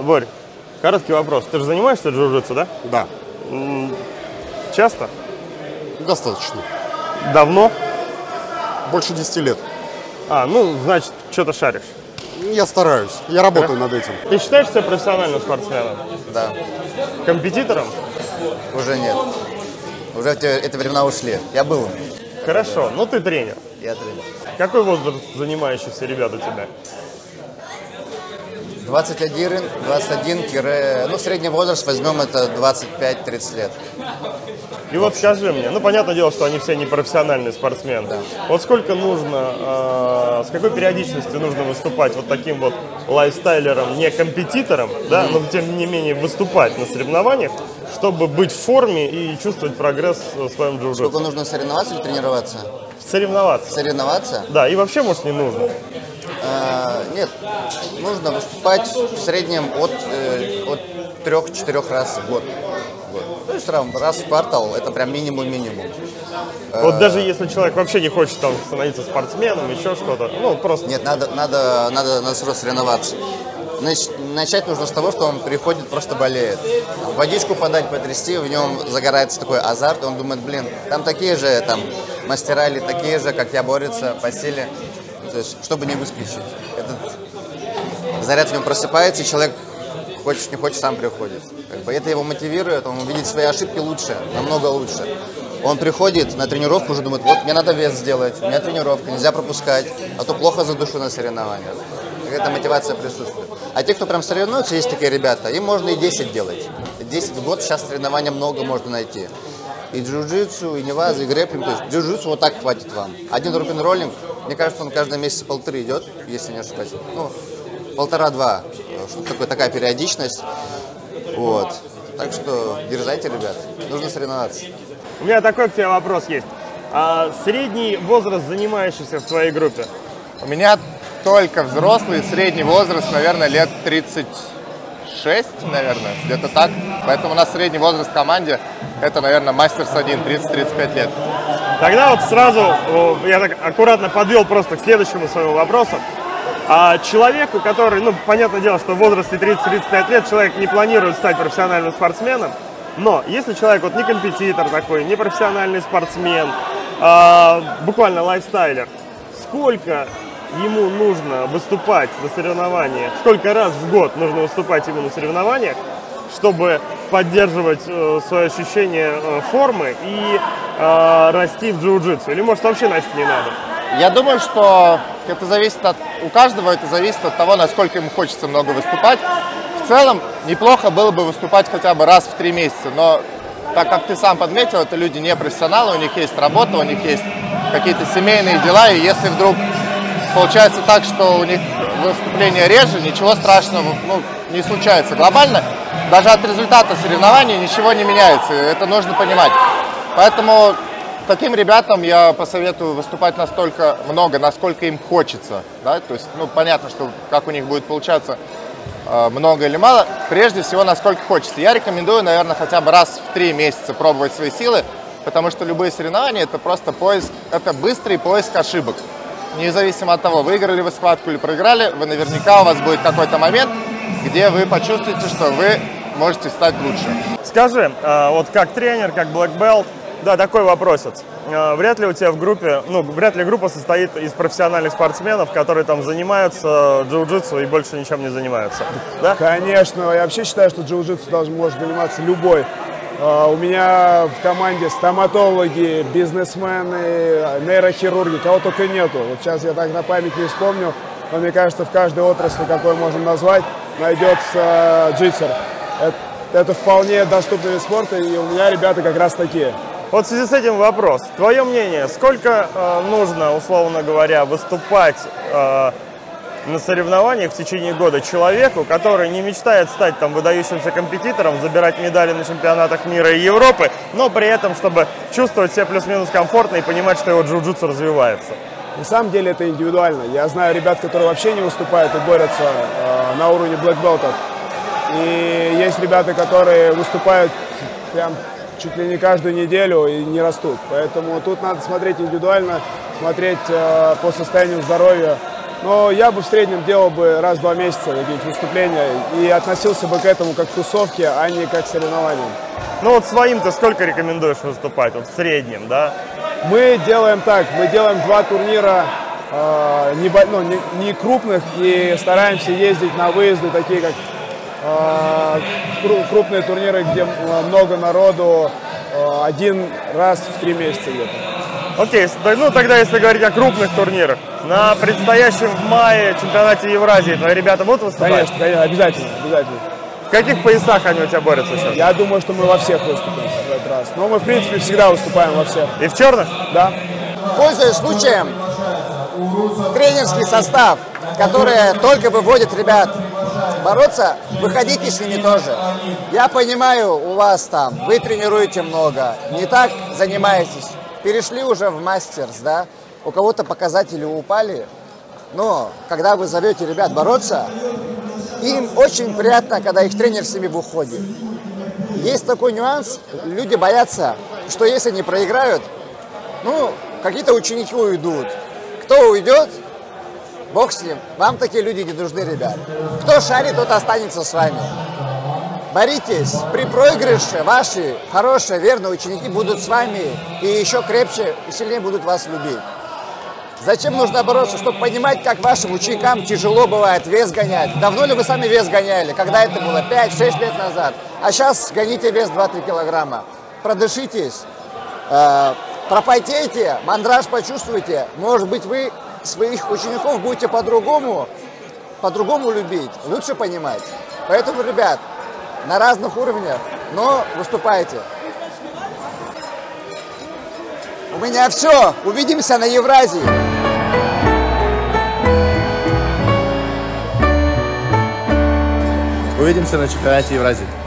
Борь, короткий вопрос. Ты же занимаешься джиу-джитсу, да? Да. Часто? Достаточно. Давно? Больше 10 лет. Ну, значит, что-то шаришь. Я стараюсь. Я работаю над этим. Ты считаешь себя профессиональным спортсменом? Да. Компетитором? Уже нет. Уже эти времена ушли. Я был. Хорошо, ну ты тренер. Я тренер. Какой возраст занимающихся ребят у тебя? 21, ну, средний возраст возьмем, это 25-30 лет. И вот скажи мне, ну, понятное дело, что они все не профессиональные спортсмены. Да. Вот сколько нужно, с какой периодичностью нужно выступать вот таким вот лайфстайлером, не компетитором, да, но тем не менее выступать на соревнованиях, чтобы быть в форме и чувствовать прогресс в своем джиу-джитсу? Сколько нужно соревноваться или тренироваться? Соревноваться. Соревноваться? Да, и вообще, может, не нужно. Нет, нужно выступать в среднем от 3-4 раз в год. То есть раз в квартал, это прям минимум. Вот даже если человек вообще не хочет там становиться спортсменом, еще что-то, ну просто... Нет, надо соревноваться. Начать нужно с того, что он приходит, просто болеет. Водичку подать, потрясти, в нем загорается такой азарт, он думает, блин, там такие же там мастера или такие же, как я, борются по силе. То есть, чтобы не выскочить. Этот заряд в нем просыпается, и человек, хочешь не хочешь, сам приходит. Это его мотивирует, он видит свои ошибки лучше, намного лучше. Он приходит на тренировку, уже думает, вот мне надо вес сделать, у меня тренировка, нельзя пропускать, а то плохо задушу на соревнованиях. Какая-то мотивация присутствует. А те, кто прям соревнуются, есть такие ребята, им можно и 10 делать. 10 в год, сейчас соревнования много можно найти. И джиу-джитсу, и неваз, и грэпплинг. То есть джиу-джитсу вот так хватит вам. Один рок-н-роллинг, мне кажется, он каждый месяц 1,5 идет, если не ошибаюсь. Ну, 1,5-2, что такая периодичность. Вот. Так что дерзайте, ребят. Нужно соревноваться. У меня такой к тебе вопрос есть. Средний возраст занимающихся в твоей группе? У меня только взрослый, средний возраст, наверное, лет 36, наверное, где-то так. Поэтому у нас средний возраст в команде, это, наверное, мастерс 1, 30-35 лет. Тогда вот сразу, я так аккуратно подвел просто к следующему своему вопросу. Человеку, который, ну, понятное дело, что в возрасте 30-35 лет человек не планирует стать профессиональным спортсменом, но если человек вот не компетитор такой, не профессиональный спортсмен, буквально лайфстайлер, сколько ему нужно выступать на соревнованиях, сколько раз в год нужно выступать ему на соревнованиях, чтобы поддерживать свое ощущение формы и расти в джиу-джитсу? Или, может, вообще нафиг не надо? Я думаю, что это зависит у каждого, это зависит от того, насколько ему хочется много выступать. В целом, неплохо было бы выступать хотя бы раз в 3 месяца, но так как ты сам подметил, это люди не профессионалы, у них есть работа, у них есть какие-то семейные дела, и если вдруг получается так, что у них выступления реже, ничего страшного не случается. Глобально даже от результата соревнований ничего не меняется, это нужно понимать. Поэтому таким ребятам я посоветую выступать настолько много, насколько им хочется. Да? То есть, понятно, что как у них будет получаться, много или мало, прежде всего, насколько хочется. Я рекомендую, наверное, хотя бы раз в 3 месяца пробовать свои силы, потому что любые соревнования – это просто поиск, это быстрый поиск ошибок. Независимо от того, выиграли вы схватку или проиграли, вы наверняка у вас будет какой-то момент, где вы почувствуете, что вы можете стать лучше. Скажи, вот как тренер, как black belt, да, такой вопросец. Вряд ли у тебя в группе, вряд ли группа состоит из профессиональных спортсменов, которые там занимаются джиу-джитсу и больше ничем не занимаются, да? Конечно, я вообще считаю, что джиу-джитсу может заниматься любой. У меня в команде стоматологи, бизнесмены, нейрохирурги, кого только нету. Вот сейчас я так на память не вспомню, но мне кажется, в каждой отрасли, какой можем назвать, найдется джитсер. Это вполне доступный вид спорта, и у меня ребята как раз такие. Вот в связи с этим вопрос. Твое мнение, сколько нужно, условно говоря, выступать на соревнованиях в течение года человеку, который не мечтает стать там выдающимся компетитором, забирать медали на чемпионатах мира и Европы, но при этом, чтобы чувствовать себя плюс-минус комфортно и понимать, что его джиу-джитсу развивается? На самом деле это индивидуально. Я знаю ребят, которые вообще не выступают и борются на уровне black belt'ов. И есть ребята, которые выступают прям чуть ли не каждую неделю и не растут. Поэтому тут надо смотреть индивидуально, смотреть по состоянию здоровья Но я бы в среднем делал бы раз в 2 месяца какие-нибудь выступления и относился бы к этому как к тусовке, а не как к соревнованиям. Ну вот своим ты сколько рекомендуешь выступать, вот в среднем, да? Мы делаем так, мы делаем 2 турнира не крупных и стараемся ездить на выезды, такие как крупные турниры, где много народу, 1 раз в 3 месяца где-то. Окей, ну тогда если говорить о крупных турнирах, на предстоящем в мае чемпионате Евразии твои ребята будут выступать? Конечно, обязательно, обязательно. В каких поясах они у тебя борются сейчас? Я думаю, что мы во всех выступим в этот раз. Но мы, в принципе, всегда выступаем во всех. И в черных? Да. Пользуясь случаем, тренерский состав, который только выводит ребят бороться, выходите с ними тоже. Я понимаю, у вас там, вы тренируете много, не так занимаетесь, перешли уже в мастерс, да, у кого-то показатели упали, но когда вы зовете ребят бороться, им очень приятно, когда их тренер с ними выходит. Есть такой нюанс, люди боятся, что если они проиграют, ну, какие-то ученики уйдут. Кто уйдет, бог с ним, вам такие люди не нужны, ребят. Кто шарит, тот останется с вами. Боритесь, при проигрыше ваши хорошие, верные ученики будут с вами и еще крепче и сильнее будут вас любить. Зачем нужно бороться? Чтобы понимать, как вашим ученикам тяжело бывает вес гонять. Давно ли вы сами вес гоняли? Когда это было? 5-6 лет назад. А сейчас гоните вес 2-3 килограмма. Продышитесь, пропотейте, мандраж почувствуйте. Может быть, вы своих учеников будете по-другому любить, лучше понимать. Поэтому, ребят, на разных уровнях, но выступайте. У меня все. Увидимся на Евразии. Увидимся на чемпионате Евразии.